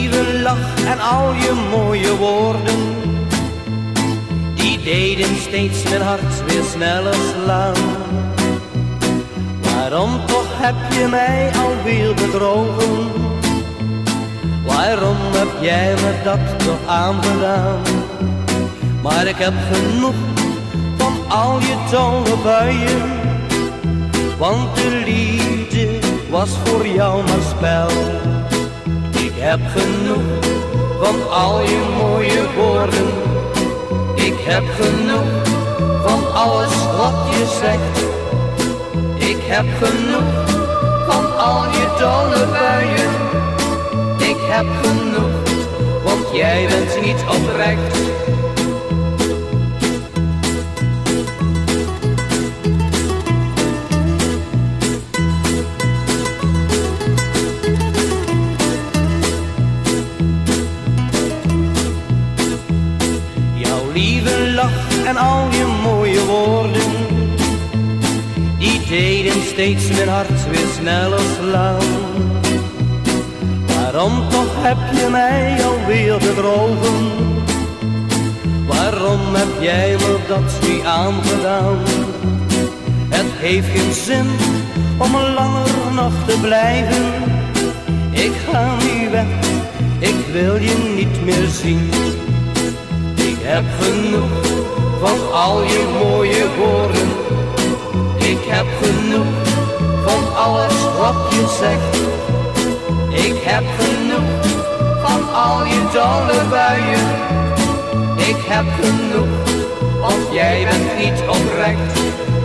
lieve lach en al je mooie woorden, die deden steeds mijn hart weer sneller slaan. Waarom toch heb je mij alweer bedrogen? Waarom heb jij me dat toch aangedaan? Maar ik heb genoeg van al je dolle buien, want de liefde was voor jou maar spel. Ik heb genoeg van al je mooie woorden, ik heb genoeg van alles wat je zegt. Ik heb genoeg van al je dolle buien, ik heb genoeg, want jij bent niet oprecht. Jouw lieve lach en al je mooie woorden, die deden steeds mijn hart weer sneller slaan. Waarom toch heb je mij alweer bedrogen? Waarom heb jij me dat nu aangedaan? Het heeft geen zin om langer nog te blijven. Ik ga nu weg, ik wil je niet meer zien. Ik heb genoeg van al je mooie woorden, ik heb genoeg van alles wat je zegt. Ik heb genoeg van al je dolle buien, ik heb genoeg, want jij bent niet oprecht.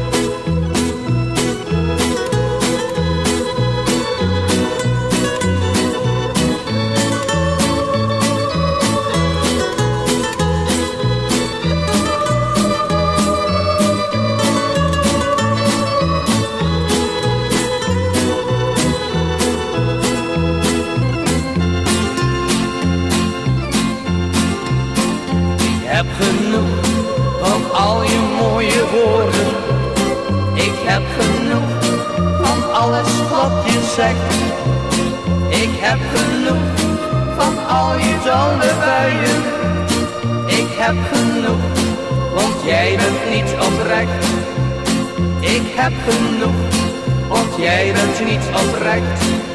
Ik heb genoeg van al je mooie woorden, ik heb genoeg van alles wat je zegt. Ik heb genoeg van al je dolle buien, ik heb genoeg, want jij bent niet oprecht. Ik heb genoeg, want jij bent niet oprecht.